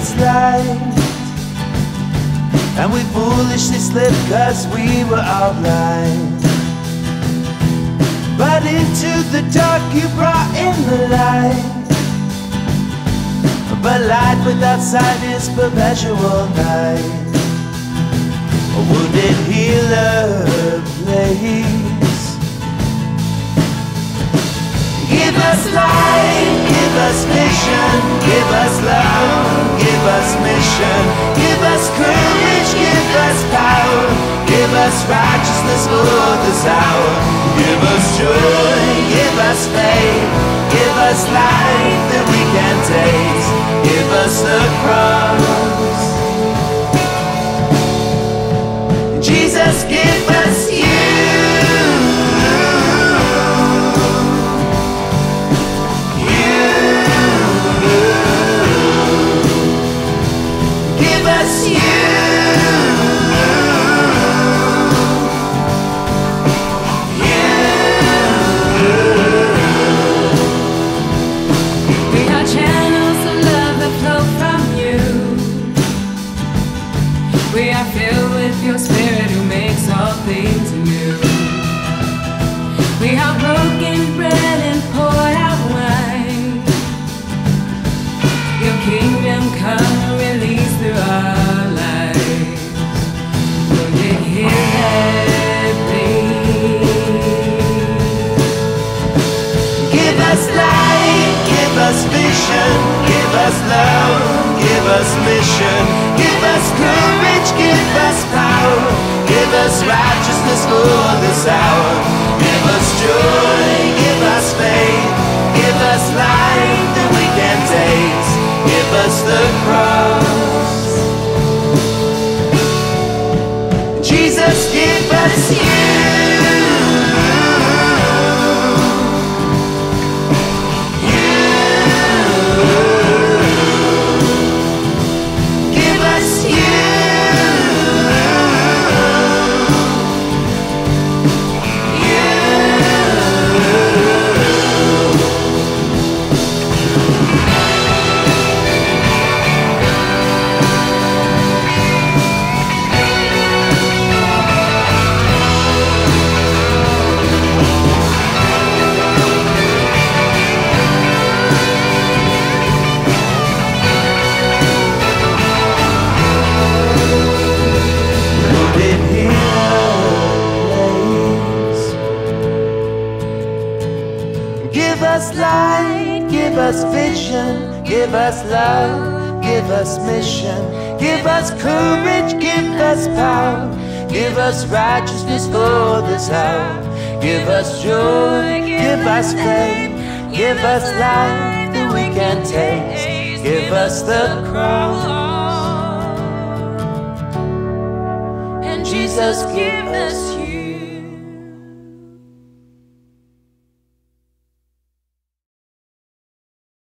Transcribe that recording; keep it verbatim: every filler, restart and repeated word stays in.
us light, and we foolishly slipped cause we were all blind. But into the dark you brought in the light. But light without sight is perpetual night. A wounded healer, please. Give us light, give us vision, give us love, give us mission, give us courage, give us power, give us righteousness for this hour. Give us joy, give us faith, give us life that we can taste, give us the cross. Jesus, give us you. Your spirit who makes all things new. We are broken bread and poured out wine. Your kingdom come release through our lives. Wounded healer, please. Give us light, give us vision, give us love, give us mission, give us courage, give us power, give us righteousness for this hour. Give us joy, give us faith, give us life that we can taste, give us the cross. Jesus, give us you. Give us light, give us vision, give us love, give us mission, give us courage, give us power, give us righteousness for this hour. Give us joy, give us faith, give us life that we can taste, give us the cross. And Jesus, give us